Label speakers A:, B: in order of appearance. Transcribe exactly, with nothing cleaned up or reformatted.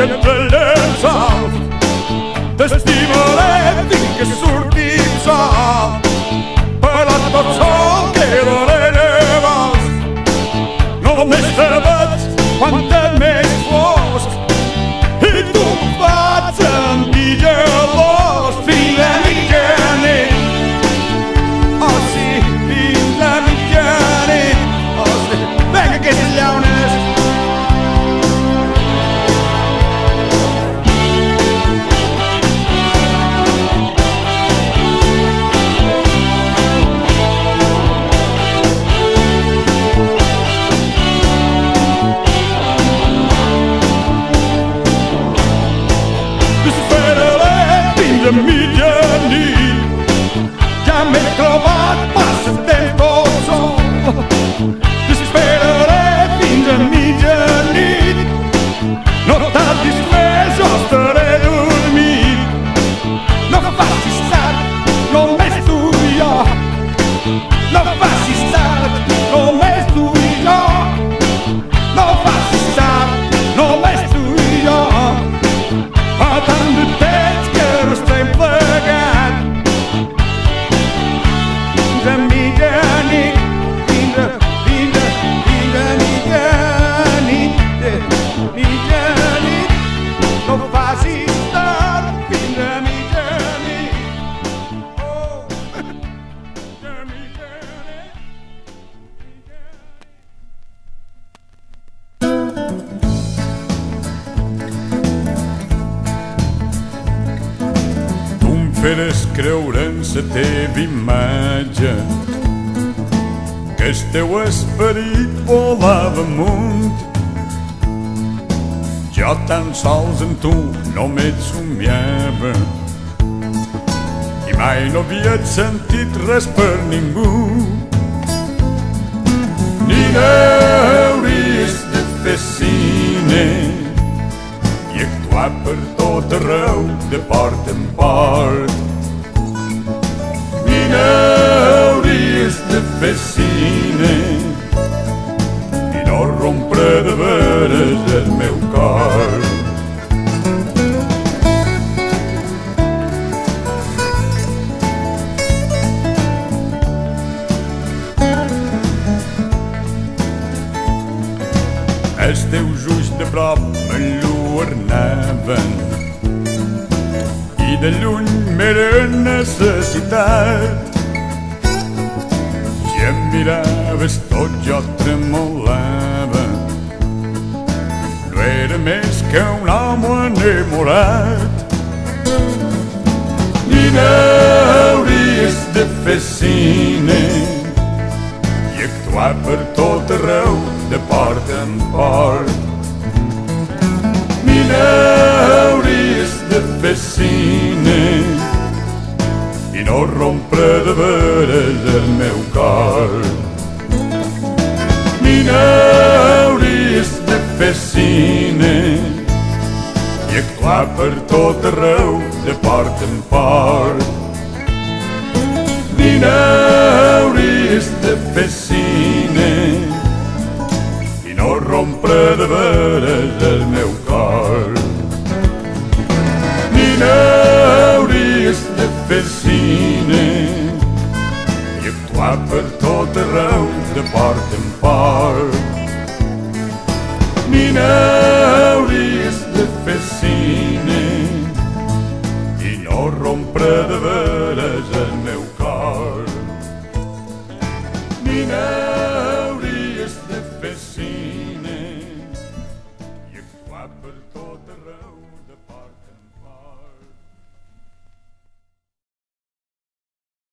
A: entre llençols. T'estimaré fins que surtim sol, però tot sol quedaré llavors. Només te veig quan t'és més fosc i tu em fas sentir gelós fins a mitjanit. Oh sí, fins a mitjanit. Oh sí, vinga aquestes llaunes. De mitjanit ja m'he trobat massa temps tot sol. T'esperaré fins a mitjanit, no tardis més, jo estaré dormit. No facis tard, només tu i jo. No facis tard, només tu i jo. No facis tard, només tu i jo. Fa tant de temps que no estem plegats. Fins a mitjanit, fins a, fins a, fins a mitjanit, mitjanit. No facis tard, fins a mitjanit. Oh, fins a mitjanit. Feres creure en la teva imatge que el teu esperit volava amunt. Jo tan sols en tu només somiava i mai no havia sentit res per ningú. Ni hauries de fer cine i actuar per tot arreu de porta en port. Ni n'hauries de fer cine i no rompre de veres el meu cor. Els teus ulls de prop m'enlluernaven i de lluny m'era necessitat. Si em miraves tot jo tremolava, no era més que un home enamorat. Ni n'hauries de fer cine i actuar per tot arreu de porta en port. Ni n'hauries de fer cine i no rompre de veres el meu cor. Ni n'hauries de fer cine i actuar per tot arreu de porta en port. Ni n'hauries de fer cine i no rompre de veres el meu cor. Ni n'hauries de fer cine i actuar per tot arreu de porta